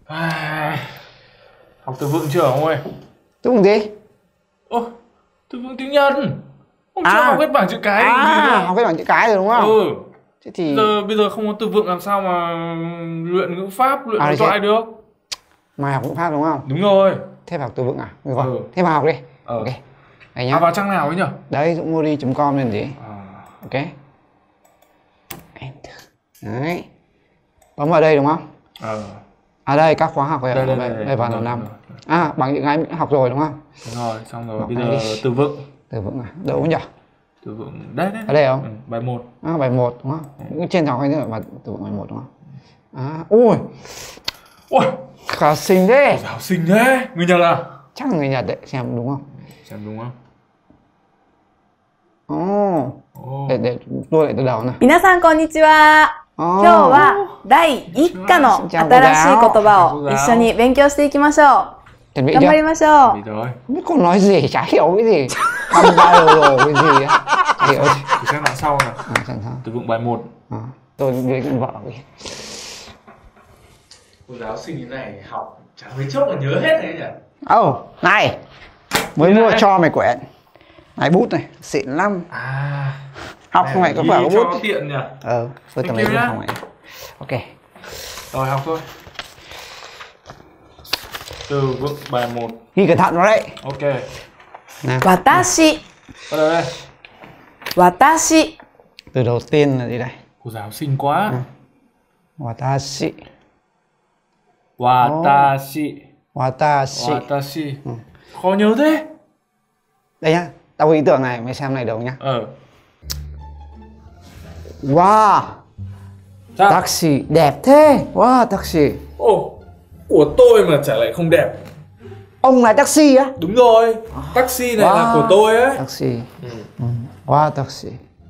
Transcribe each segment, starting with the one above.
Học từ vựng chưa ông ơi? Từ vựng gì? Ô, từ vựng tiếng Nhật. Ông chưa học hết bảng chữ cái gì nữa. Học hết bảng chữ cái rồi đúng không? Ừ. Thế thì Bây giờ không có từ vựng làm sao mà luyện ngữ pháp, luyện đối thoại được. mày học ngữ pháp đúng không? Đúng rồi. Thế học từ vựng à? Được rồi. Thế vào học đi. Ok. Đây nhá. Vào trang nào ấy nhỉ? Đấy, dũng.mori.com lên gì? Ok. Enter. Đấy. Bấm vào đây đúng không? Đây các khóa học rồi. Đây vào đầu năm. Bằng những cái học rồi đúng không? Đúng rồi, xong rồi. Bây giờ từ vựng. Từ vựng à? Đâu nhỉ? Từ vựng đây. Ở đây không? Bài 1. Bài 1 đúng không? Trên học hay nữa mà từ vựng bài 1 đúng không? Ui. Khá xinh thế. Giáo sinh thế. Người Nhật à? Chắc là người Nhật đấy, xem đúng không? Xem đúng không? Để tôi lại từ đầu này. 皆さんこんにちは。今日は第1課の新しい言葉を一緒に勉強していきましょう。頑張りましょう。 Không biết con nói gì, chả hiểu cái gì. Cầm ba đồ cái gì á. Hiểu thì xem đoạn sau nào. Từ vựng bài 1. Tôi với vợ kìa. Cô giáo sinh như này học chả mấy chốc là nhớ hết đấy nhỉ? Này. Mới mua cho mày quyển. Này bút này, xịn lắm. Học không phải có phải có bút. Cho tiện nhỉ? Tôi tầm lấy bút không này. Ok. Rồi học thôi. Từ vựng bài 1. Ghi cẩn thận vào đấy. Ok. Watashi. Bắt đầu đây. Watashi. Từ đầu tiên là gì đây? Cô giáo xinh quá. Watashi. Watashi. Watashi. Watashi. Khó nhớ thế. Đây nhá, tao có ý tưởng này, mày xem này đâu nhá. Wow. Taxi, đẹp thế. Wow, taxi. Của tôi mà chả lại không đẹp. Ông là taxi á? Đúng rồi. Taxi này là của tôi ấy. Taxi. Wow, taxi.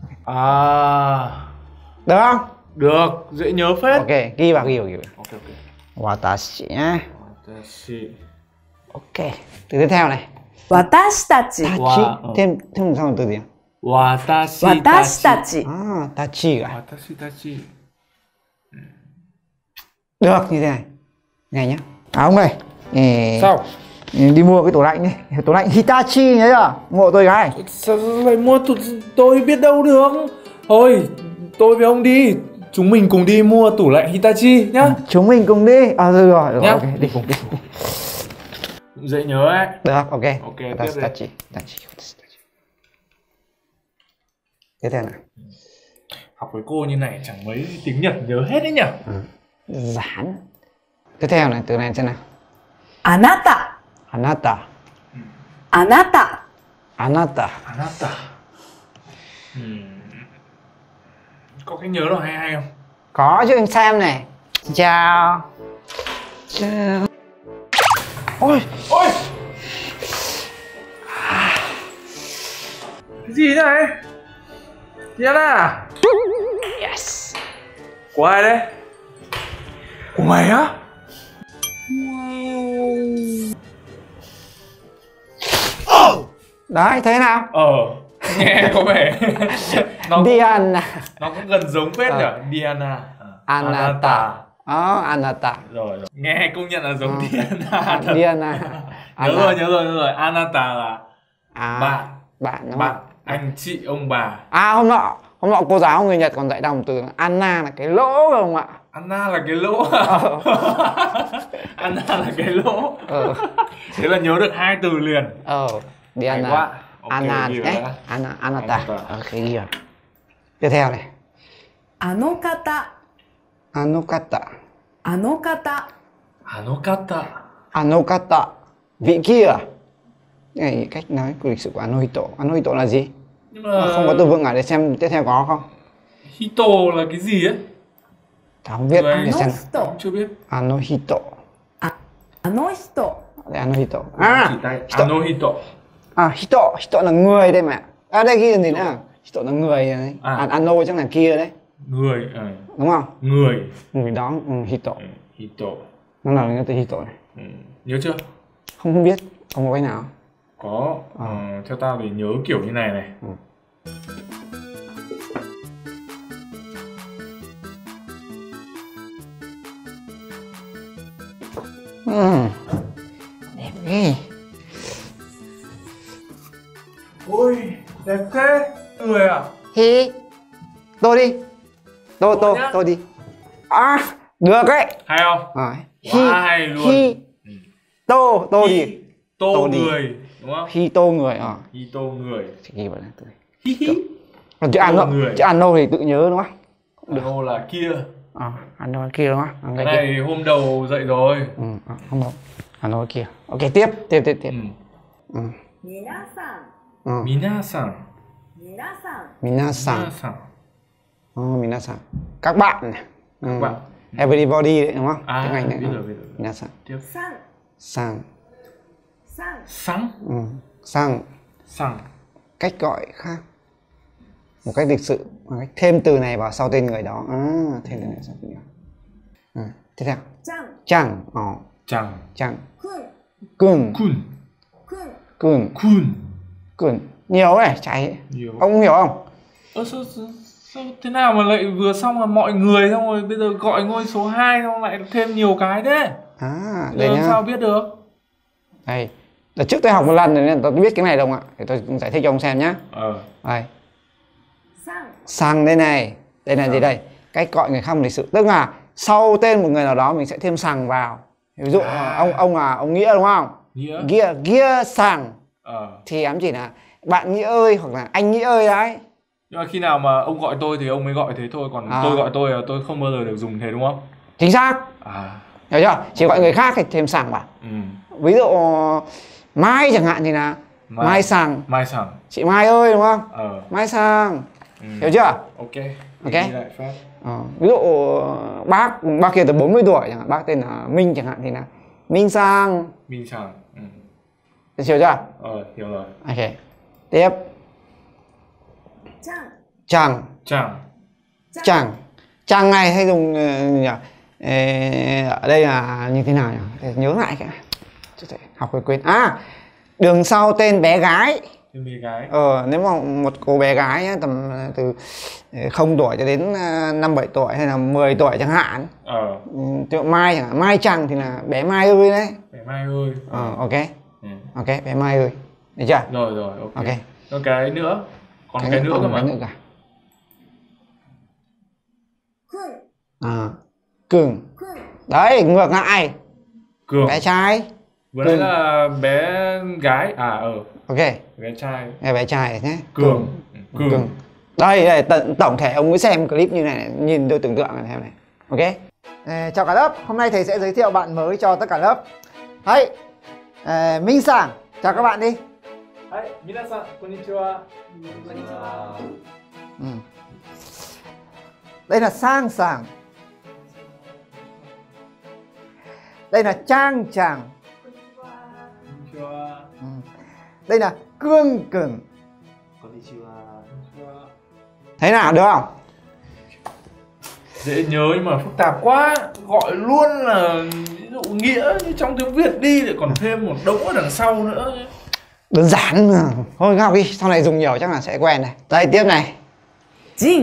Được không? Được, dễ nhớ phết. Ok, ghi vào. Ok. Watashi nhá. Watashi. Ok, từ tiếp theo này. Watashitachi. Thêm một từ gì? Watashi. Watashitachi. Tachi à? Watashi. Được, như thế này. Này nhá. Ông ơi. Sao? Đi mua cái tủ lạnh đi. Tủ lạnh Hitachi nhớ chưa? Ngộ tôi cái. Sao lại mua tôi biết đâu được. Thôi, tôi với ông đi. Chúng mình cùng đi mua tủ lạnh Hitachi nhá. Chúng mình cùng đi. Được rồi, ok, đi cùng. Dễ nhớ ấy. Được, ok. Tachi. Tiếp theo nào. Học với cô như này chẳng mấy tiếng Nhật nhớ hết đấy nhỉ. Giản. Tiếp theo này, từ này xem nào. Anata. Anata. Anata. Anata. Anata. Có cái nhớ nào hay không? Có chứ, anh xem này. Chào. Ôi. Cái gì thế này? Diana. Yes. Của ai đấy? Của mày á? Đấy, thấy nào? Nghe có vẻ Diana. Nó cũng gần giống phết nhỉ? Diana. Anata. Anata. Rồi. Nghe công nhận là giống Diana thật. Diana. Nhớ rồi. Anata là bạn. Bạn. Anh chị, ông bà. Hôm nọ cô giáo người Nhật còn dạy đọc một từ Anna là cái lỗ không ạ? Anna là cái lỗ à? Anna là cái lỗ. Thế là nhớ được 2 từ liền. Diana. Anata. Ok, ghi rồi. Tiếp theo này. Anokata. Anokata. Anokata. Anokata. Anokata. Vị kia. Này cách nói của lịch sử của Anohito. Anohito là gì? Nhưng mà không có từ vựng à? Để xem tiếp theo có không? Hito là cái gì ấy? Tao không biết. Anohito. Chưa biết. Anohito. Anohito. Anohito. Anohito. Hito là người đây mà. Đây ghi là gì nữa? Hito là người đấy. Ano chắc là kia đấy. Người. Đúng không? Người đó. Hito. Hito. Nó là cái từ Hito này. Nhớ chưa? Không biết. Không có cái nào. Có. Theo tao thì nhớ kiểu như này. Đẹp ghê. Ôi, đẹp thế. Người à? Hi. Tô đi. Tô đi. À, được đấy. Hay không? Rồi. Quá hay luôn. Hi. Tô đi. Tô người, đúng không? Hi tô người à. Hi tô người. Chỉ ghi vào đây. Hi hi. Còn chữ ăn đâu thì tự nhớ đúng không? Được. Ăn là kia. Ăn đâu kia đúng không? Cái này kia. Hôm đầu dậy rồi. Hôm đầu. Ăn đâu kia. Ok, tiếp. Minasan. Minasan. Các bạn này. Các bạn. Everybody đấy đúng không? Tiếng Anh này. Biết rồi. Minasan. Tiếp. Sang. Sang. Cách gọi khác. Một cách lịch sự. Thêm từ này vào sau tên người đó. Thêm từ này sau tên người. Tiếp theo. Chang. Kun. Nhiều này, chạy. Ông hiểu không? Sao thế nào mà lại vừa xong là mọi người xong rồi bây giờ gọi ngôi số 2 xong lại thêm nhiều cái thế? Đây nhá. Sao biết được? Đây. Đợt trước tôi học một lần rồi nên tôi biết cái này đâu ạ. Để tôi giải thích cho ông xem nhá. Đây. Sang đây này. Đây là gì đây? Cách gọi người khác một lịch sự. Tức là sau tên một người nào đó mình sẽ thêm sàng vào. Ví dụ ông Nghĩa đúng không? Nghĩa sàng. Thì ám chỉ là bạn Nghĩa ơi hoặc là anh Nghĩa ơi đấy. Nhưng mà khi nào mà ông gọi tôi thì ông mới gọi thế thôi, còn tôi gọi tôi là tôi không bao giờ được dùng thế đúng không? Chính xác. Hiểu chưa? Chỉ gọi người khác thì thêm sàng vào. Ví dụ Mai chẳng hạn thì là Mai sàng. Chị Mai ơi đúng không? Mai sàng. Hiểu chưa? Ok. Ví dụ bác kia từ 40 tuổi chẳng hạn, bác tên là Minh chẳng hạn thì là Minh sang. Hiểu chưa? Hiểu rồi. Ok. Tiếp. Chàng này hay dùng ở đây là như thế nào nhỉ? Nhớ lại cái này. Học rồi quên. Đường sau tên bé gái. Nếu mà một cô bé gái ấy, tầm từ 0 tuổi cho đến 5-7 tuổi hay là 10 tuổi chẳng hạn. Mai chẳng hạn, Mai Trăng thì là bé Mai ơi đấy. Bé Mai ơi. Ok. Ok, bé Mai ơi. Được chưa? Rồi, ok. Còn cái nữa. Còn cái nữa cơ mà. Cường. Đấy, ngược lại. Cường. Bé trai. Vừa nãy là bé gái. Ok. Bé trai. Bé trai nhé. Cường. Đây, tổng thể ông mới xem clip như này, nhìn tôi tưởng tượng là theo này. Ok. Chào cả lớp. Hôm nay thầy sẽ giới thiệu bạn mới cho tất cả lớp. Đấy. Minh Sang. Chào các bạn đi. Minasan, konnichiwa. Đây là Sang. Đây là Trang. Đây là Cương. Thấy nào, được không? Dễ nhớ nhưng mà phức tạp quá. Gọi luôn là ví dụ nghĩa như trong tiếng Việt đi lại còn thêm một đống ở đằng sau nữa. Đơn giản mà. Thôi học đi, sau này dùng nhiều chắc là sẽ quen này. Đây tiếp này. Jin.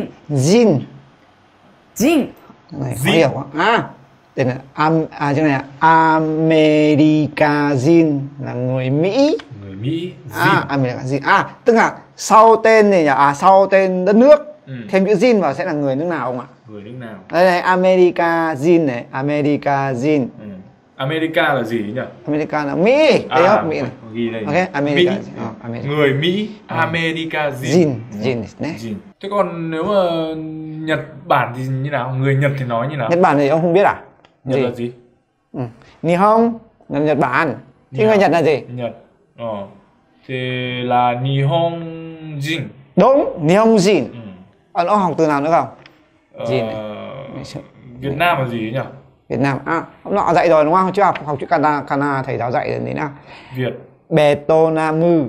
Này khó hiểu quá. Đây là chỗ này là America Jin là người Mỹ. America Jin. Tức là sau tên này sau tên đất nước thêm chữ Jin vào sẽ là người nước nào không ạ? Người nước nào? Đây này, America Jin này, America Jin. America là gì nhỉ? America là Mỹ. Đây không? Mỹ này. Ghi đây. Ok, America. Người Mỹ, America Jin. Jin. Thế còn nếu mà Nhật Bản thì như nào? Người Nhật thì nói như nào? Nhật Bản thì ông không biết à? Nhật là gì? Nihon là Nhật Bản. Thế người Nhật là gì? Nhật. Thì là Nihon Jin. Đúng, Nihon Jin. Ông học từ nào nữa không? Jin này. Việt Nam là gì nhỉ? Việt Nam. Hôm nọ dạy rồi đúng không? Chứ học chữ Kana thầy giáo dạy đến nào? Việt. Betonamu.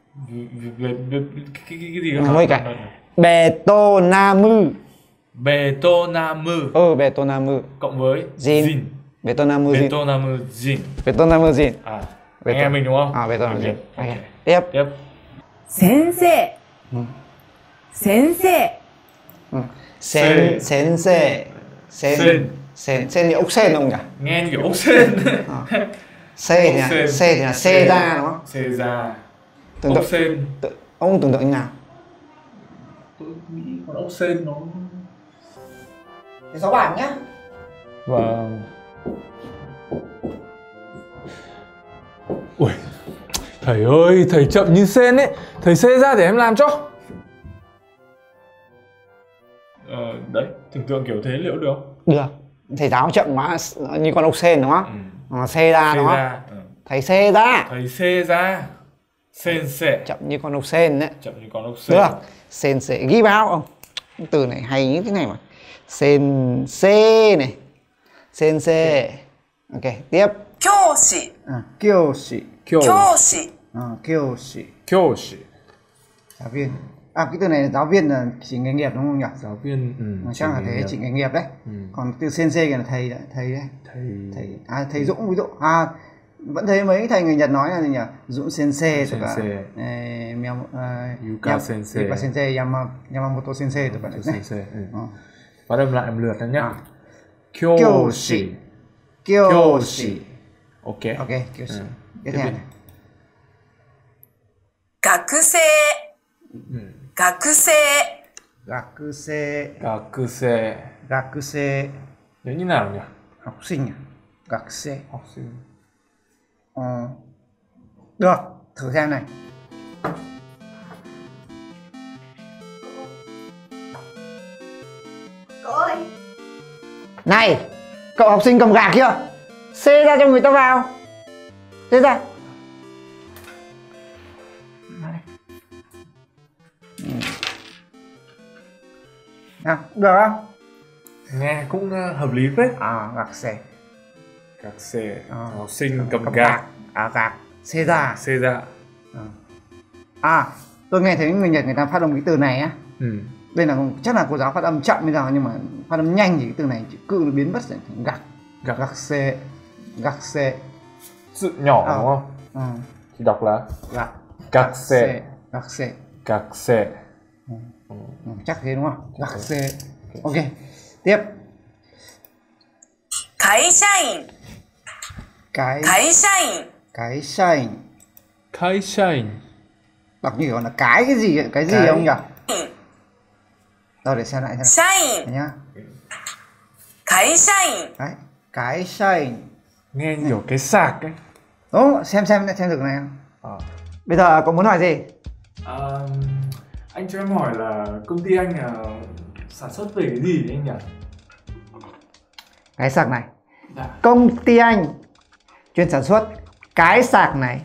Cái gì cơ? Mấy cái. Betonamu. Betonamu. Cộng với Jin. Betonamu Jin. Anh em mình đúng không? Betonamu Jin. Tiếp. Sensei. Sen là ốc sên không nhỉ? Nghe như kiểu ốc sên. C thì là C ra đúng không? C ra. Tưởng ốc tượng sên. Ông tưởng tượng như nào? Tôi nghĩ con ốc sên nó... Thế 6 bảng nhá. Vâng. Ui, thầy ơi, thầy chậm như sên ấy. Thầy xê ra để em làm cho. Đấy, tưởng tượng kiểu thế liệu được không? Được. Thầy giáo chậm quá như con ốc sên đúng không? Xê ra đúng không? Thầy xê ra. Thầy xê ra. Sensei. Chậm như con ốc sên đấy. Chậm như con ốc sên. Được. Sensei ghi vào không? Từ này hay như thế này mà. Sensei này. Sensei. Ok, tiếp. Kyoshi. Kyoshi. Kyoshi. Kyoshi. Kyoshi. Giáo viên. À, cái từ này giáo viên là chỉ nghề nghiệp đúng không nhỉ? Giáo viên. Chắc là thế, chỉ nghề nghiệp đấy. Còn từ sensei là thầy đấy, thầy đấy. Thầy Dũng ví dụ. Vẫn thấy mấy thầy người Nhật nói là gì nhỉ? Dũng senseiとか Yuka sensei. Yuka sensei, Yamamoto senseiとかですね。 Phát âm lại một lượt nữa nhá. Kyoshi. Kyoshi. Ok. Ok, Kyoshi. Tiếp theo này. 学生。学生。 学生。 学生. 学生. Đấy như nào nhỉ? Học sinh à? 学生. Học sinh. Được, thử xem này. Này, cậu học sinh cầm gạc chưa? Xê ra cho người ta vào. Xê ra. Nào, được không? Nghe cũng hợp lý phết. Gạc xê. Gạc xê. Học sinh cầm gạc. Gạc. Xê ra. Xê ra. Tôi nghe thấy người Nhật người ta phát âm cái từ này á. Đây là chắc là cô giáo phát âm chậm bây giờ, nhưng mà phát âm nhanh thì cái từ này chữ cự nó biến mất thành gạc. Gạc xê. Gạc xê. Chữ nhỏ đúng không? Thì đọc là gạc. Gạc xê. Gạc xê. Gạc xê. Chắc thế đúng không? Gạc xê. Ok. Tiếp. 会社員。会社員。 Cái社員. Cái社員. Đọc như kiểu là cái gì ấy? Cái gì không nhỉ? Rồi để xem lại xem. 社員。 nhá. 会社員。 Đấy. Cái社員. Nghe như kiểu cái sạc ấy. Đúng, xem thử này. Bây giờ cậu muốn hỏi gì? Anh cho em hỏi là công ty anh sản xuất về cái gì anh nhỉ? Cái sạc này. Dạ. Công ty anh chuyên sản xuất cái sạc này.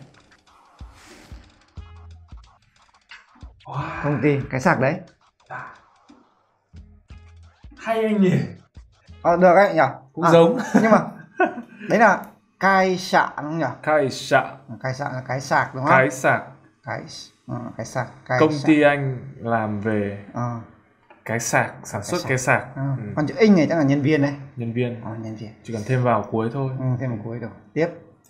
Wow. Công ty cái sạc đấy. Dạ. Hay anh nhỉ? Được đấy nhỉ? Cũng giống. Nhưng mà đấy là cái sạc đúng không nhỉ? Cái sạc. Cái sạc là cái sạc đúng không? Cái sạc. Cái sạc. Công ty anh làm về cái sạc, sản xuất cái sạc. Còn chữ in này chắc là nhân viên đấy. Nhân viên. Nhân viên. Chỉ cần thêm vào cuối thôi. Thêm vào cuối được. Tiếp.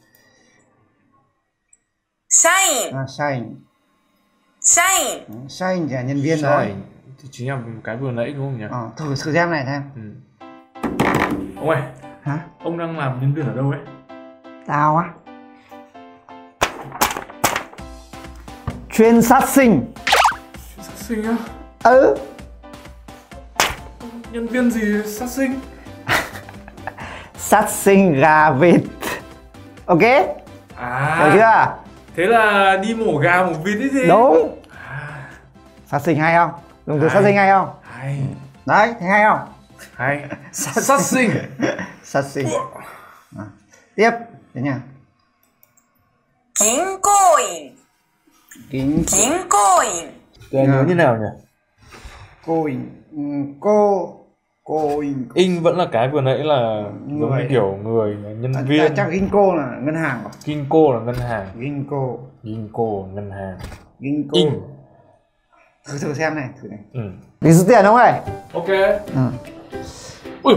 社員。 社員. 社員。 社員thì là nhân viên rồi. đấy. Thì chính là cái vừa nãy đúng không nhỉ? Thử xem này xem. Ông ơi. Hả? Ông đang làm nhân viên ở đâu ấy? Tao á. Chuyên sát sinh. Chuyên sát sinh á? Nhân viên gì sát sinh? Sát sinh gà vịt. Ok? Được chưa? Thế là đi mổ gà mổ vịt ấy gì? Đúng. Sát sinh hay không? Dùng từ sát sinh hay không? Hay. Đấy, thấy hay không? Hay. Sát sinh. Sát sinh. Tiếp. Thế nhá. 銀行員。銀行員。 Nhớ như nào nhỉ? Cô in. In vẫn là cái vừa nãy là giống như kiểu người nhân viên. Chắc Ginko là ngân hàng à? Ginko là ngân hàng. Ginko ngân hàng. In. Thử xem này, thử này. Đi rút tiền không ơi? Ok. Ui.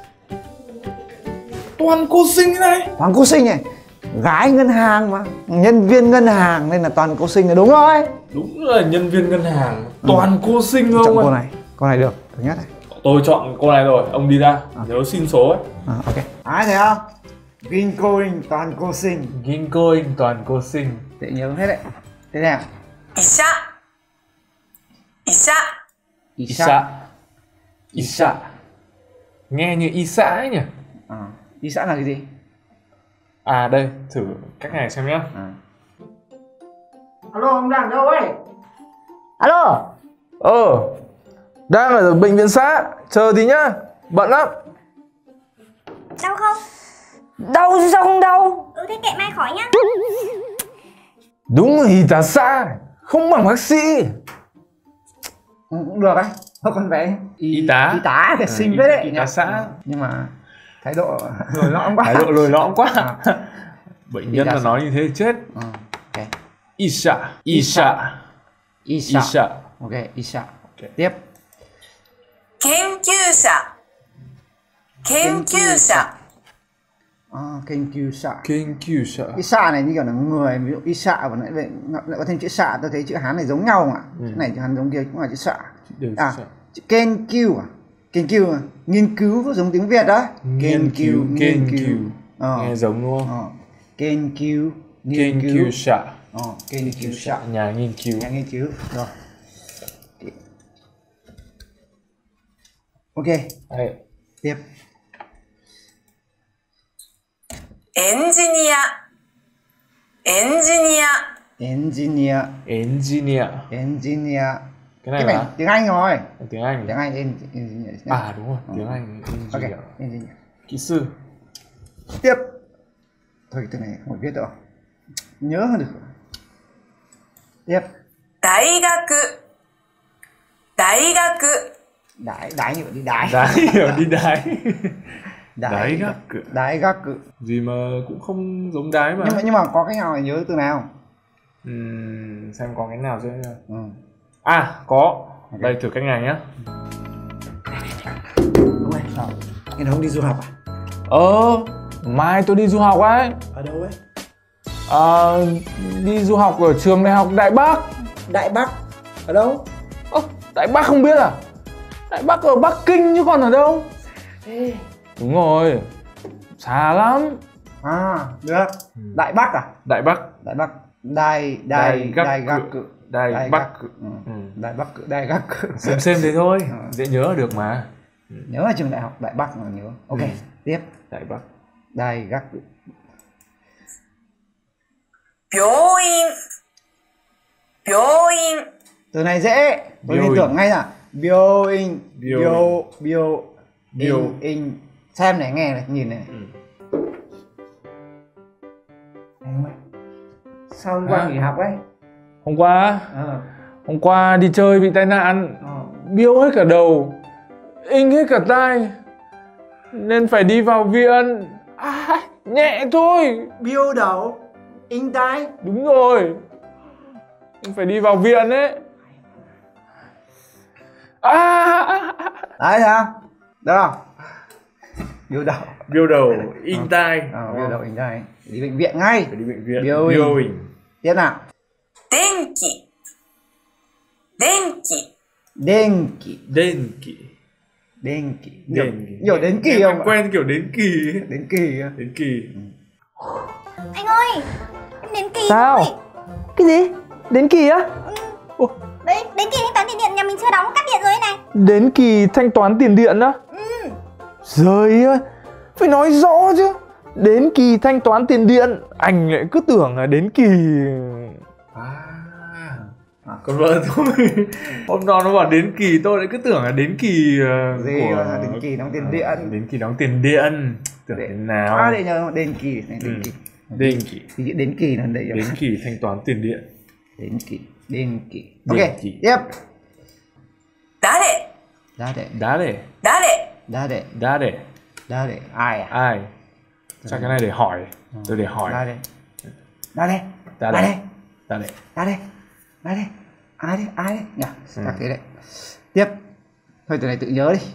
Toàn cô sinh thế này. Toàn cô sinh này. Gái ngân hàng mà, nhân viên ngân hàng nên là toàn cô sinh là đúng rồi. Đúng là nhân viên ngân hàng, toàn cô sinh không? Chọn cô này được, thứ nhất này. Tôi chọn cô này rồi, ông đi ra, nhớ xin số ấy. Ok. Ai thấy không? Ginkoin toàn cô sinh. Ginkoin toàn cô sinh. Dễ nhớ hết đấy. Thế nào? Isha. Isha. Isha. Isha. Nghe như Isa ấy nhỉ? Isa là cái gì? À đây, thử cách này xem nhá. Alo, ông đang đâu ấy? Alo. Đang ở bệnh viện xã, chờ tí nhá, bận lắm. Đau không? Đau chứ sao không đau? Thế kệ mai khỏi nhá. Đúng là Hitasa, không bằng bác sĩ. Cũng được ấy. Thôi con bé Y tá. Y tá thì xinh với đấy. Y tá xã. Nhưng mà thái độ lồi lõm quá. Thái độ lồi lõm quá. Bệnh nhân là nói như thế chết. Ok. Isha. Isha. Isa. Isha. Ok, Isa. Tiếp. 研究者。研究者。 Kenkyusa. Kenkyusa. Isa này như kiểu là người, ví dụ Isa và lại có thêm chữ xạ, tôi thấy chữ Hán này giống nhau mà. Chữ này chữ Hán giống kia cũng là chữ xạ. Chữ Kenkyu à? Kenkyu à? Nghiên cứu có giống tiếng Việt đó. Kenkyu. Nghe giống đúng không? Kenkyu. Kenkyusa. Kenkyusa. Nhà nghiên cứu. Nhà nghiên cứu. Rồi. Ok. Đây. Tiếp. Engineer. Engineer. Engineer. Engineer. Engineer. Cái này là tiếng Anh rồi. Tiếng Anh. Tiếng Anh engineer. À đúng rồi, tiếng Anh. Ok, engineer. Kỹ sư. Tiếp. Thôi từ này không phải viết đâu. Nhớ hơn được. Tiếp. Đại学. Đại学. Đái như vậy đi đái. Đái hiểu đi đái. Đái gác cự. Đái gác cự. Gì mà cũng không giống đái mà. Nhưng mà có cái nào để nhớ từ nào? Xem có cái nào chưa. À có. Okay. Đây thử cách này nhá. Đúng rồi. Sao? Anh không đi du học à? Mai tôi đi du học ấy. Ở đâu ấy? Đi du học ở trường đại học Đại Bắc. Đại Bắc? Ở đâu? Đại Bắc không biết à? Đại Bắc ở Bắc Kinh chứ còn ở đâu? Thế. Đúng rồi. Xa lắm. Được. Đại Bắc à? Đại Bắc. Đại Bắc. Đại gác cự. Đại Bắc cự. Đại Bắc cự. Đại gác cự. Xem thế thôi. Dễ nhớ được mà. Nhớ ở trường đại học Đại Bắc mà nhớ. Ok. Tiếp. Đại Bắc. Đại gác cự. 病院。病院。 Từ này dễ. Tôi liên tưởng ngay là Bioin. Bioin. Xem này, nghe này, nhìn này. Sao hôm qua nghỉ học đấy? Hôm qua đi chơi bị tai nạn. Biếu hết cả đầu, inh hết cả tai, nên phải đi vào viện. Nhẹ thôi. Biêu đầu, inh tai. Đúng rồi, phải đi vào viện ấy. Đấy sao? Được không? Biêu đầu, inh tai. Biêu đầu, inh tai. Đi bệnh viện ngay. Phải đi bệnh viện. Biêu inh. Tiếp nào. 電気。電気。 電気。 Đến kỳ. Nhiều đến kỳ không? Quen kiểu đến kỳ. Đến kỳ. Đến kỳ. Anh ơi, em đến kỳ Sao? rồi. Cái gì? Đến kỳ á? Đấy, đến kỳ thanh toán tiền điện nhà mình chưa đóng, cắt điện rồi này. Đến kỳ thanh toán tiền điện á? Giời ơi, phải nói rõ chứ. Đến kỳ thanh toán tiền điện, anh lại cứ tưởng là đến kỳ. Còn vợ tôi hôm đó nó bảo đến kỳ, tôi lại cứ tưởng là đến kỳ Gì của đến kỳ đóng tiền điện. đến kỳ đóng tiền điện. Tưởng thế nào? Để nhớ đến kỳ này, đến kỳ. Đến kỳ. Thì chữ đến kỳ là đây. Đến kỳ thanh toán tiền điện. Đến kỳ. Đến kỳ. Đến Ok, kỳ. tiếp. 誰。 Đá đệ. Đá để. 誰。 Đá đệ. Đá để. Đá đệ. Ai à? Ai? Chắc cái này để hỏi. Tôi để hỏi. Đá đệ. Đá đệ. Đá Đá để. đệ. Đá để. Đá đệ. Đá đệ. Ai đấy? Ai đấy? Nhỉ? Các thế đấy. Tiếp. Thôi từ này tự nhớ đi.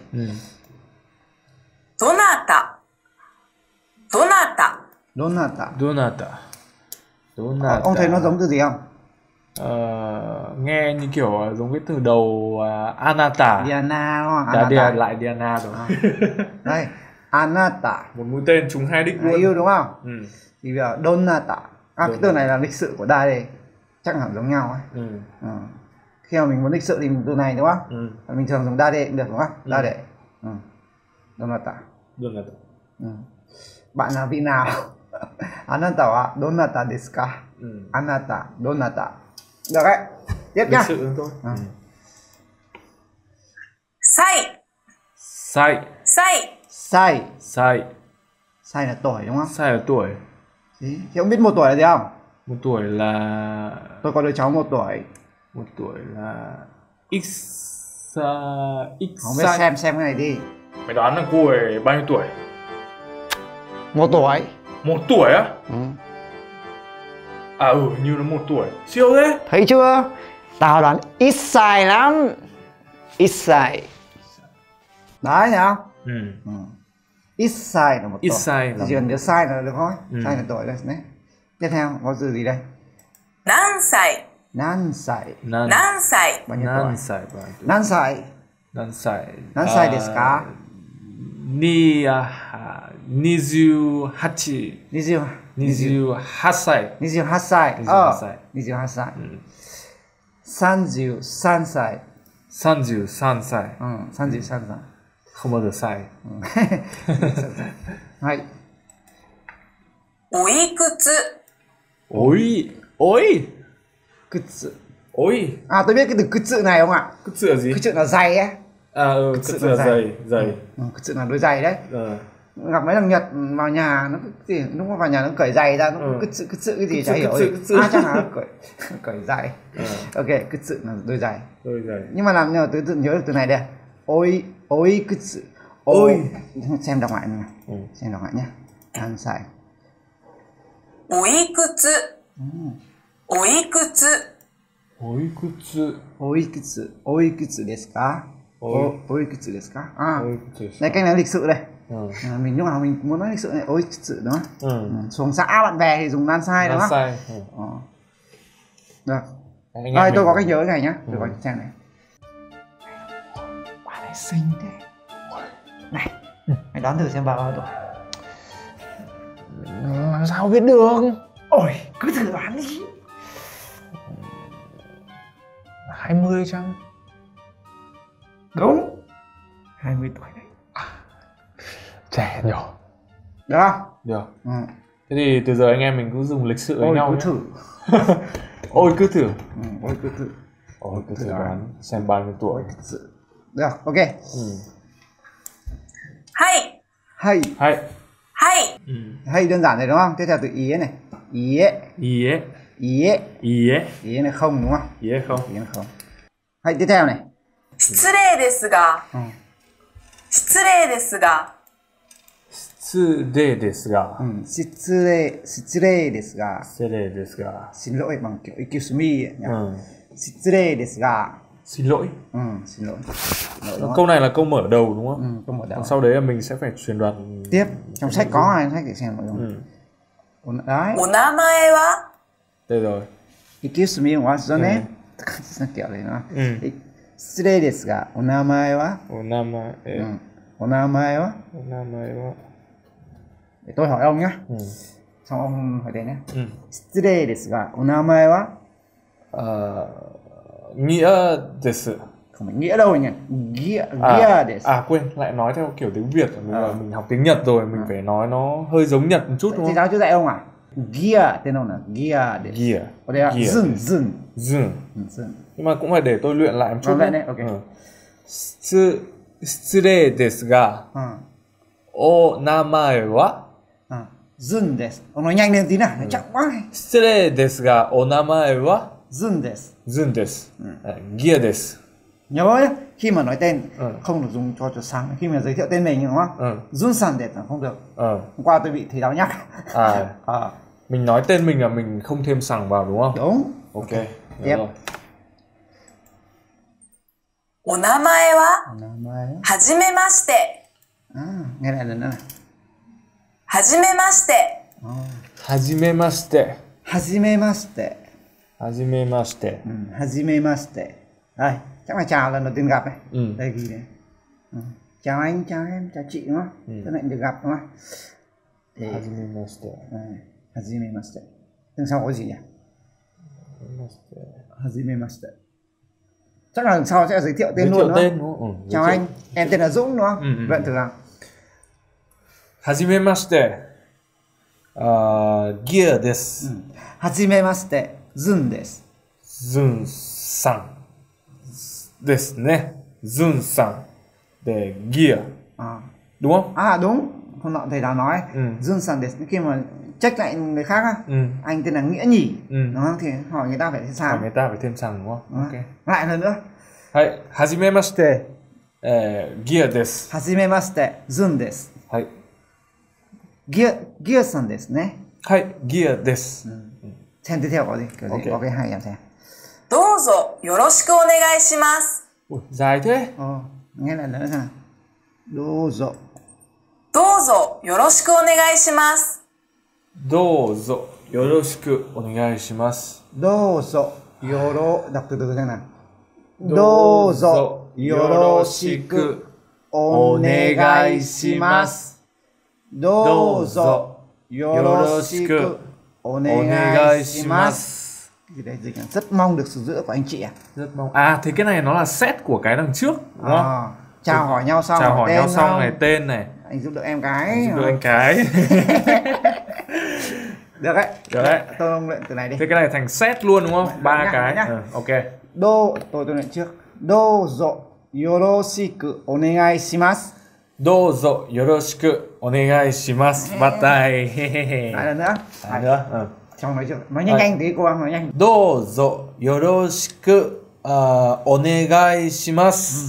どなた。どなた。 Donata. Donata. Donata. Ông thấy nó giống từ gì không? Nghe như kiểu giống cái từ đầu Anata. Diana đúng không? Anata. Lại Diana rồi. Đây, Anata. Một mũi tên trúng hai đích luôn. Yêu đúng không? Thì bây giờ Donata. Cái từ này là lịch sự của Đa đây. Chắc hẳn giống nhau ấy. Khi mà mình muốn lịch sự thì mình từ này đúng không? Mình thường dùng Đa đệ cũng được đúng không? Đa đệ. Donata. Donata. Bạn là vị nào? Anata wa donata desu ka? Anata, donata. Được đấy. Tiếp nhá. Lịch sự thôi. Sai. Sai. Sai. Sai. Sai. Sai là tuổi đúng không? Sai là tuổi. Thì ông biết 1 tuổi là gì không? 1 tuổi là... Tôi có đứa cháu 1 tuổi. 1 tuổi là... X... Không biết xem cái này đi. Mày đoán là cô ấy bao nhiêu tuổi? 1 tuổi. 1 tuổi á? Như nó 1 tuổi. Siêu thế. Thấy chưa? Tao đoán ít sai lắm. Ít sai. Đấy nhỉ không? Ít sai là 1 tuổi. Ít sai là... Chỉ cần nhớ sai là được thôi. Sai là tuổi đây. Đấy. Tiếp theo có từ gì đây? Nan sai. Nan sai. Nan sai. Bao nhiêu tuổi? Nan sai. Nan sai. Nan sai. Nan sai desu ka? 28 歳。 28歳。 28歳。 28歳。33歳。 33歳。 33歳。 Không bao giờ sai. はい。 おいくつ。 Ôi. Ôi. Kutsu. Ôi. Tôi biết cái từ kutsu này không ạ? Kutsu là gì? Kutsu là giày ấy. Kutsu là giày. Giày. Kutsu là đôi giày đấy. Gặp mấy thằng Nhật vào nhà nó gì, lúc vào nhà nó cởi giày ra, nó kutsu cái gì chả hiểu. Chắc là nó cởi giày. Ok, kutsu là đôi giày. Nhưng mà làm nào tự nhớ được từ này đây. Oi kutsu. Oi. Xem đọc lại nào. Xem đọc lại nhé. Nan sai. Oi kutsu. Oi kutsu. Oi kutsu. Oi kutsu. Oi kutsu desu ka? Oi kutsu desu ka? Đây cách nói lịch sự đây. Mình lúc nào mình muốn nói lịch sự này, ôi sự đó. Xuống xã bạn bè thì dùng nan sai đúng không? Được. Đây tôi có cách nhớ cái này nhá. Tôi có xem này. Bà này xinh thế. Này, mày đoán thử xem bà bao tuổi. Làm sao biết được? Ôi, cứ thử đoán đi. 20 chăng? Đúng. 20 tuổi đấy. Trẻ nhỏ. Được không? Được. Thế thì từ giờ anh em mình cứ dùng lịch sự với nhau nhé. Ôi cứ thử. Ôi cứ thử. Ôi cứ thử đoán xem bao nhiêu tuổi. Được, ok. Hay. Hay. Hay. Hay đơn giản rồi đúng không? Tiếp theo từ ý này. Ý này không đúng không? Ý không. Hay tiếp theo này. 失礼ですが。失礼ですが。 失礼ですが。 失礼ですが。 失礼ですが。 Xin lỗi bằng kiểu excuse me nhỉ. 失礼ですが. Xin lỗi. Xin lỗi. Câu này là câu mở đầu đúng không? Câu mở đầu. Sau đấy là mình sẽ phải truyền đạt tiếp. Trong sách có ai sách để xem nội dung. Đấy. お名前は? Đây rồi. Excuse me, what's your name? Kiểu này nó. 失礼ですが、お名前は? お名前。 お名前は? お名前は? Để tôi hỏi ông nhé. Xong ông hỏi tên nhé. 失礼ですが、お名前は? Nghĩa desu. Không phải nghĩa đâu nhỉ. Nghĩa desu. Quên, lại nói theo kiểu tiếng Việt. Mình học tiếng Nhật rồi, mình phải nói nó hơi giống Nhật một chút đúng không? Thì giáo chưa dạy ông à? Gia tên ông là Gia desu. Gia. Ở đây là Zun. Nhưng mà cũng phải để tôi luyện lại một chút. Đấy, ok. 失礼ですが、お名前は? Zun desu. Ông nói nhanh lên tí nào, chắc quá. 失礼ですが、お名前は? Zun desu. Zun desu. Gia desu. Nhớ nhé, khi mà nói tên không được dùng cho sáng. Khi mà giới thiệu tên mình đúng không? Jun-san desu là không được. Hôm qua tôi bị thầy giáo nhắc. Mình nói tên mình là mình không thêm sằng vào đúng không? Đúng. Ok. Tiếp. お名前は? はじめまして. Nghe lại lần nữa này. はじめまして. はじめまして. はじめまして. Hajimemashite. Hajimemashite. Đây, chắc là chào lần đầu tiên gặp này. Đây ghi này. Chào anh, chào em, chào chị đúng không? Rất hạnh được gặp đúng không? Hajimemashite. Hajimemashite. Đằng sau có gì nhỉ? Hajimemashite. Chắc là đằng sau sẽ giới thiệu tên luôn đúng không? Chào anh, em tên là Dũng đúng không? Vậy thử nào. Hajimemashite. Gia desu. Hajimemashite. Jun desu. Jun-san. Desu ne. Jun-san. De Gia. Đúng không? Đúng. Hôm nọ thầy Đào nói Jun-san desu. Khi mà check lại người khác á, anh tên là Nghĩa nhỉ, đúng không? Thì hỏi người ta phải thêm sang. Hỏi người ta phải thêm sang đúng không? Ok. Lại lần nữa. Hajimemashite. Gia desu. Hajimemashite. Jun desu. Gia-san desu ne. Gia desu. Xem tiếp theo có gì? Có cái hay em xem. どうぞよろしくお願いします。 Ui, dài thế. Nghe lại nữa xem. どうぞ。 どうぞよろしくお願いします。 どうぞよろしくお願いします。 どうぞよろ、đọc từ từ xem nào. どうぞよろしくお願いします。どうぞよろしくお願いします。Đây dịch là rất mong được sự giúp đỡ của anh chị à? Rất mong. Thì cái này nó là set của cái đằng trước đúng không? Chào hỏi nhau xong. Chào hỏi nhau xong này, tên này. Anh giúp đỡ em cái. Giúp đỡ anh cái. Được đấy. Được đấy. Tôi luyện từ này đi. Thế cái này thành set luôn đúng không? 3 cái. Ok. Tôi luyện trước. どうぞよろしくお願いします。 どうぞよろしくお願いします。Bắt tay. Lại lần nữa. Lại nữa. Trong nói chưa? Nói nhanh tí cô em nói nhanh. どうぞよろしくお願いします。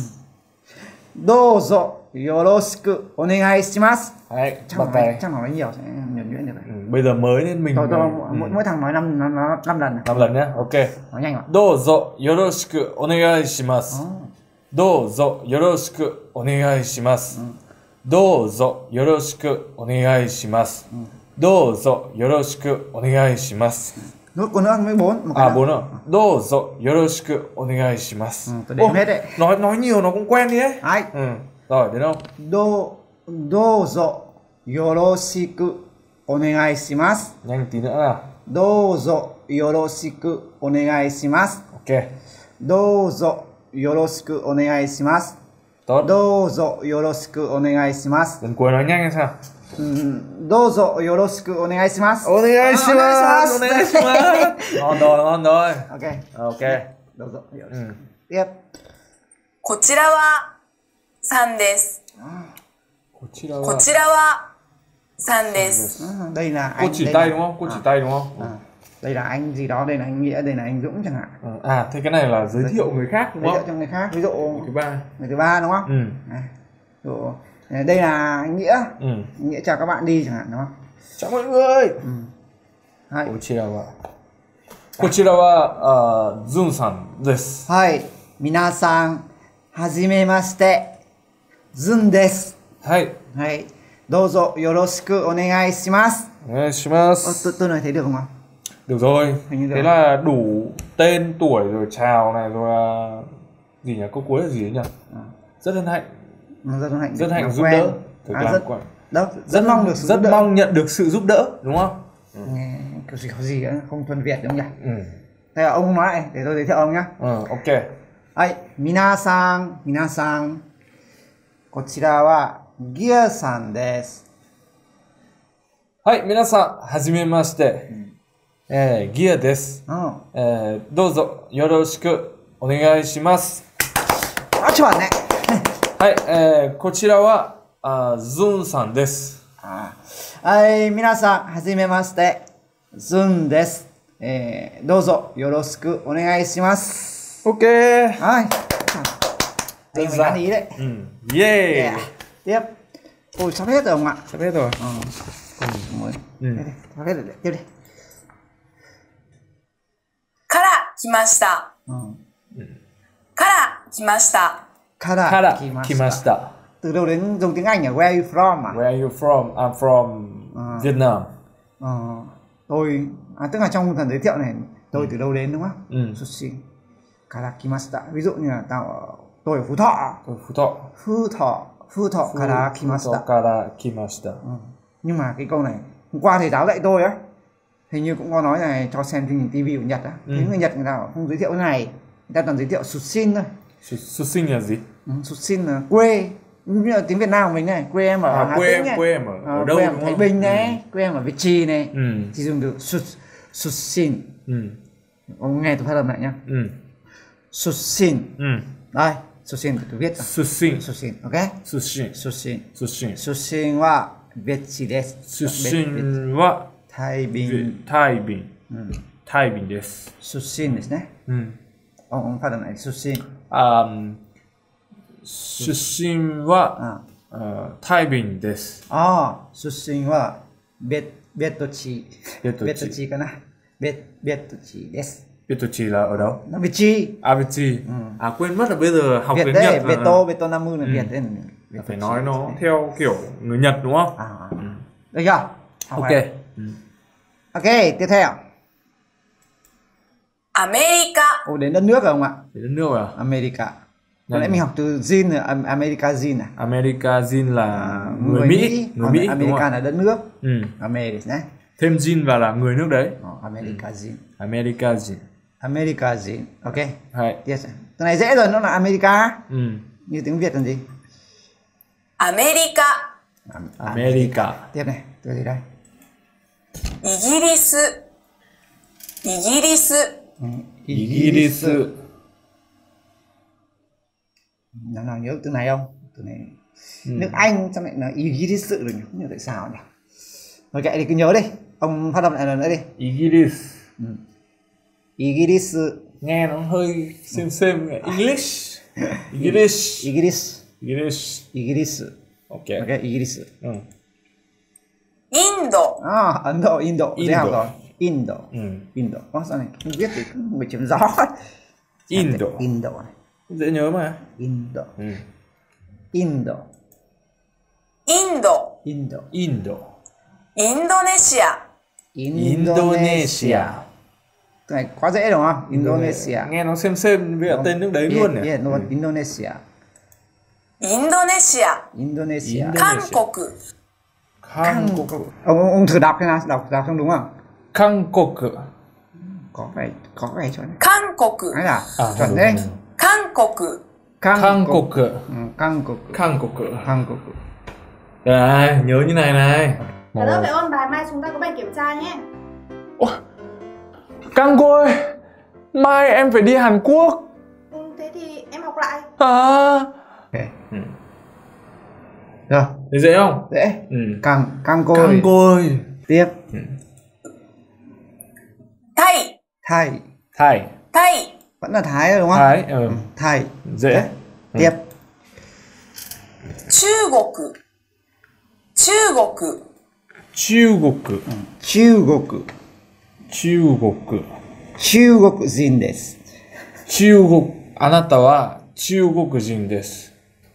どうぞよろしくお願いします。 Đấy, chắc nói nhiều sẽ nhuần nhuyễn được. Bây giờ mới nên mình mỗi thằng nói 5 lần. 5 lần nhé. Ok. Nói nhanh ạ. どうぞよろしくお願いします。どうぞよろしくお願いします。どうぞよろしくお願いします。どうぞよろしくお願いします。 Nốt của nữa mới 4. 4 rồi. どうぞよろしくお願いします。 Tôi đếm hết đấy. Nói nhiều nó cũng quen đi ấy. Rồi, đến không? どうぞよろしくお願いします。 Nhanh tí nữa nào. どうぞよろしくお願いします。 Ok. どうぞよろしくお願いします。 Tốt. どうぞよろしくお願いします。 Lần cuối nói nhanh hay sao? どうぞよろしくお願いします。 お願いします。お願いします。Ngon rồi, ngon rồi. Ok. Ok. どうぞよろしく。Tiếp. こちらは3です。こちらは3です。 Đây là anh. Cô chỉ tay đúng không? Cô chỉ tay đúng không? Đây là anh gì đó, đây là anh Nghĩa, đây là anh Dũng chẳng hạn. Thế cái này là giới thiệu người khác đúng không? Giới thiệu cho người khác, ví dụ người thứ ba đúng không? Đây là anh Nghĩa. Anh Nghĩa chào các bạn đi chẳng hạn đúng không? Chào mọi người. Kochira Jun-san desu. Hai, minasan, hajimemashite. Jun desu. Hai. Dozo yoroshiku onegai shimasu. Onegai shimasu. Tôi nói thấy được không ạ? Được rồi. Thế là đủ tên, tuổi rồi chào này rồi gì nhỉ? Câu cuối là gì đấy nhỉ? Rất hân hạnh. Rất hạnh giúp đỡ. Rất mong nhận được sự giúp đỡ đúng không? Kiểu gì nữa, không thuần Việt đúng không nhỉ? Thế là ông không nói lại, để tôi giới thiệu ông nhá. Ok. Minasan, こちらはギアさんです。 はい、皆さん、はじめまして。ギアです。どうぞよろしくお願いします。 ちょっとね。 はい、こちらはズンさんです。 はい、皆さん、はじめまして。ズンです。どうぞよろしくお願いします。 OK。 はい。Đây mình ăn ý đấy. Yeah. Tiếp. Ôi sắp hết rồi không ạ? Sắp hết rồi. Sắp hết rồi. Tiếp đi. から来ました。から来ました。 から来ました。Từ đâu đến dùng tiếng Anh à? Where are you from à? Where are you from? I'm from Vietnam. Tôi tức là trong phần giới thiệu này tôi từ đâu đến đúng không? Sushin. Karakimashita. Ví dụ như là tôi ở Phú Thọ. Phú Thọ Karakimashita. Nhưng mà cái câu này hôm qua thầy giáo dạy tôi á, hình như cũng có nói này cho xem chương trình TV của Nhật á. Những người Nhật người ta không giới thiệu cái này, người ta toàn giới thiệu Sushin thôi. Sushin là gì? Sushin là quê. Như là tiếng Việt Nam của mình này, quê em ở Hà Tĩnh này, quê em ở đâu, quê em ở Thái Bình này, quê em ở Việt Trì này, thì dùng từ Sushin. Ông nghe tôi phát âm lại nhá. Sushin. Đây, Sushin tôi viết rồi. Sushin, ok? Sushin wa Vietchi desu. Sushin wa Taibin desu. Sushin desu ne. Ông phát âm lại Sushin. Sushin wa Taibin desu. Sushin wa Vietchiかな. Vietchi desu. Vietchi là ở đâu? Nó Vietchi. Vietchi. Quên mất là bây giờ học tiếng Nhật. Vieto Namu là Việt đấy. Phải nói nó theo kiểu người Nhật đúng không? Được chưa? Ok. Ok, tiếp theo. America. Đến đất nước rồi không ạ? Đến đất nước rồi à? America. Hồi nãy mình học từ Jin là America Jin à? America Jin là người Mỹ. Người Mỹ. America là đất nước. America nhé. Thêm Jin vào là người nước đấy. America Jin. America Jin. America Jin. Ok. Tiếp. Từ này dễ rồi, nó là America. Như tiếng Việt là gì? America. America. Tiếp này, từ gì đây? Igiris. Nào nhớ từ này không? Từ này nước Anh sao lại là Igiris được nhỉ? Không hiểu tại sao nhỉ? Rồi kệ thì cứ nhớ đi. Ông phát âm lại lần nữa đi. Igiris. Nghe nó hơi xem English. Igiris. Ok, Igiris. Indo. Indo. Dễ học rồi. Indo. Sao này? Không biết thì cứ bị chấm gió. Indo này. Dễ nhớ mà. Indo. Indonesia. Cái này quá dễ đúng không? Indonesia. Nghe nó xem với tên nước đấy luôn nhỉ? Indonesia. Hankoku. Ông thử đọc thế nào, đọc xong đúng không? Hankoku. Có cái cho này. Hankoku. Đấy là chuẩn đấy. Hankoku. Đây, nhớ như này. Cả lớp phải ôn bài, mai chúng ta có bài kiểm tra nhé. Căng cô ơi, mai em phải đi Hàn Quốc. Thế thì em học lại. Ok. Rồi. Thế dễ không? Dễ. Căng cô ơi. Tiếp. Thái. Vẫn là Thái rồi đúng không? Thái. Dễ. Tiếp. Jin desu. あなたは中国人です。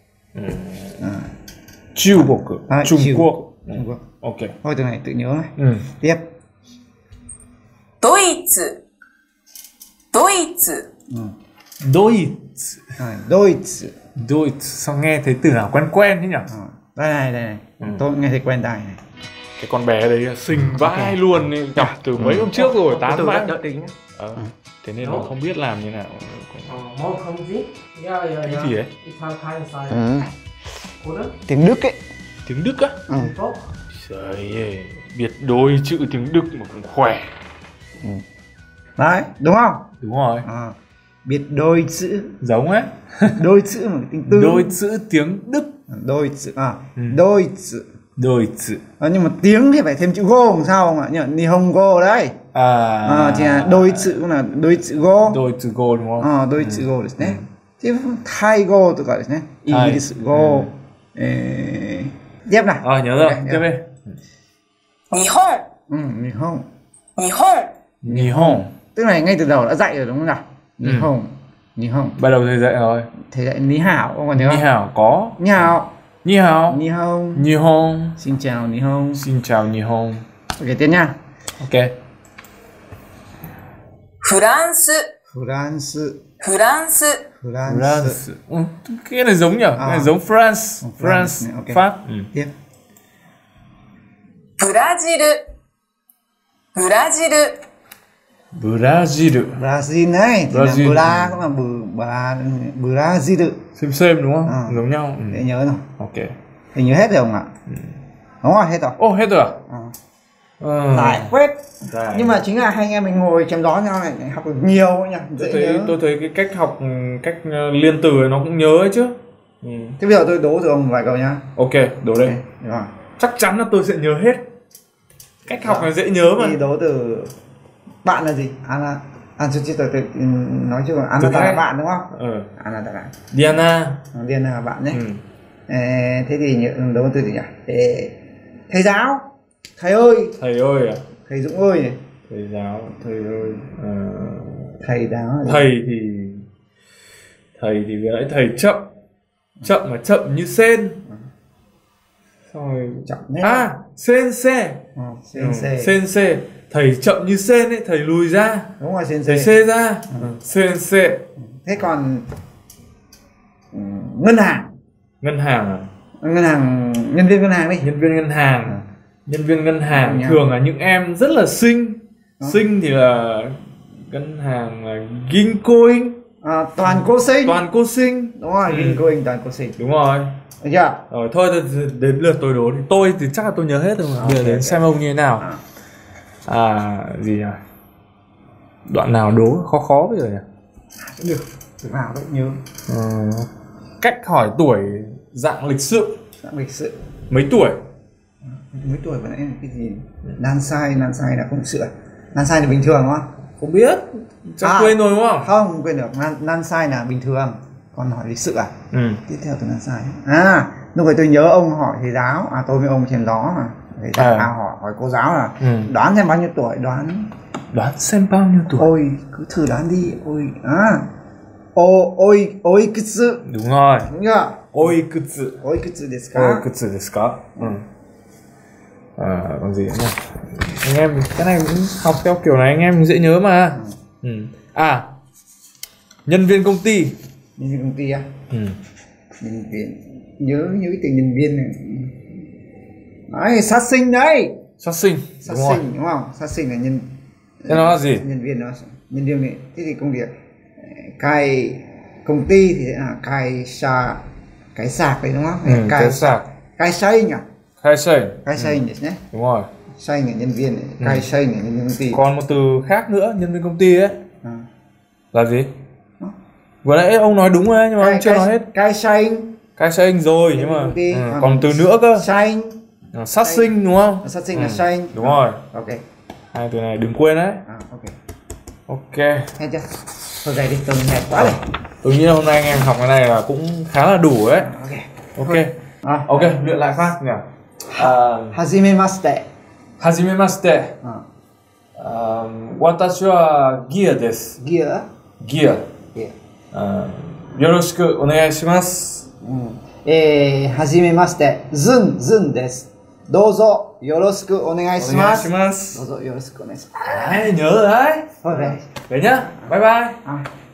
中国. Trung Quốc. Ok. Thôi từ này tự nhớ này. Tiếp. Doitsu. Sao nghe thấy từ nào quen thế nhỉ? Đây này. Tôi nghe thấy quen tai này. Cái con bé đấy xinh vãi luôn, gặp từ mấy hôm trước rồi, tán vãi. Đợi tí nhé. Thế nên nó không biết làm như nào. Cái gì đấy? Tiếng Đức ấy. Tiếng Đức á? Trời ơi, biết đôi chữ tiếng Đức mà cũng khỏe. Đấy, đúng không? Đúng rồi. Biết đôi chữ. Giống ấy. Đôi chữ mà tiếng Tư. Đôi chữ tiếng Đức. Đôi chữ. Đôi chữ. Nhưng mà tiếng thì phải thêm chữ go làm sao không ạ? Nihongo đấy. Thì là đôi chữ cũng là đôi chữ go. Đôi chữ go đúng không? Đôi chữ goですね. Chứ Thai goとかですね. English go. Tiếp nào. Nhớ rồi. Tiếp đi. Nihon. Tức này ngay từ đầu đã dạy rồi đúng không nào? Nihon. Bắt đầu thầy dạy rồi. Thầy dạy Ni Hao, ông còn nhớ không? Ni Hao có. Ni Hao. Xin chào Nihon. Ok, tiếp nha. Ok. France. Cái này giống nhỉ? Cái này giống France. France. Okay. Pháp. Tiếp. Brazil này. Brazil. Bra cũng là Brazil. Xem đúng không? Giống nhau. Để nhớ nào. Ok. Hình như hết rồi không ạ? Đúng rồi, hết rồi. Ô, hết rồi à? Giải quyết. Nhưng mà chính là hai anh em mình ngồi chém gió nhau này học được nhiều nhỉ. Tôi thấy cái cách học, cách liên từ nó cũng nhớ ấy chứ. Thế bây giờ tôi đố rồi ông vài câu nhá. Ok, đố đây. Rồi. Chắc chắn là tôi sẽ nhớ hết. Cách học này dễ nhớ mà. Thì đố từ bạn là gì? Anna. Tôi nói chứ Anna là bạn đúng không? Anna là bạn. Diana. Diana là bạn đấy. Thế thì đố từ gì nhỉ? Thầy giáo. Thầy ơi. Thầy ơi à? Thầy Dũng ơi này. Thầy giáo, thầy ơi. Thầy giáo. Thầy thì vừa nãy thầy chậm. Chậm mà chậm như sen. Rồi chậm nhé. Sensei. Sensei. Thầy chậm như sen ấy, thầy lùi ra. Đúng rồi, sensei. Thầy xê ra. Sensei. Thế còn ngân hàng. Ngân hàng à? Ngân hàng, nhân viên ngân hàng đi. Nhân viên ngân hàng. Nhân viên ngân hàng thường là những em rất là xinh. Xinh thì là ngân hàng là Ginkoing. Toàn cô xinh. Toàn cô xinh. Đúng rồi, Ginkoing toàn cô xinh. Đúng rồi. Được chưa? Rồi thôi đến lượt tôi đố thì tôi thì chắc là tôi nhớ hết rồi mà. Bây giờ đến xem ông như thế nào. Gì nhỉ? Đoạn nào đố khó bây giờ nhỉ? Được. Đoạn nào tôi nhớ. Cách hỏi tuổi dạng lịch sự. Dạng lịch sự. Mấy tuổi? Mấy tuổi vừa nãy là cái gì? Nan sai là không lịch sự à? Nan sai là bình thường đúng không? Không biết. Chắc quên rồi đúng không? Không quên được. Nan sai là bình thường. Còn hỏi lịch sự à? Tiếp theo từ nan sai. Lúc ấy tôi nhớ ông hỏi thầy giáo. Tôi với ông trên đó mà. Thầy giáo hỏi cô giáo là đoán xem bao nhiêu tuổi. Đoán xem bao nhiêu tuổi? Ôi cứ thử đoán đi. Ôi kutsu. Đúng rồi. Đúng chưa? Ôi kutsu. Ôi kutsu desu ka? Ôi kutsu desu ka? Còn gì nữa nhỉ? Anh em cái này cũng học theo kiểu này anh em dễ nhớ mà. Nhân viên công ty. Nhân viên công ty á? Nhân viên. Nhớ cái từ nhân viên này. Đấy, sát sinh đấy. Sát sinh đúng không? Sát sinh là nhân. Thế nó là gì? Nhân viên này. Thế thì công việc. Cái công ty thì là cái sạc đấy đúng không? Cái sạc. Cái xây nhỉ? Cái xây nhé. Đúng rồi. Xây là nhân viên này. Cái xây là nhân viên công ty. Còn một từ khác nữa nhân viên công ty ấy. Là gì? Vừa nãy ông nói đúng rồi nhưng mà ông chưa nói hết. Cái xây rồi nhưng mà còn từ nữa cơ. Sát sinh đúng không? Sát sinh là xây. Đúng rồi. Ok. Hai từ này đừng quên đấy. Ok. Nghe chưa? Thôi dậy đi, tôi mệt quá rồi. Tôi nghĩ hôm nay anh em học cái này là cũng khá là đủ đấy. Ok, luyện lại phát nhỉ. Hajimemashite. Watashi wa Gia desu. Gia. Yoroshiku onegaishimasu. Hajimemashite. Zun desu. Dozo yoroshiku onegaishimasu. Dozo yoroshiku onegaishimasu. Nhớ rồi đấy. Thôi về. Về nhá. Bye bye.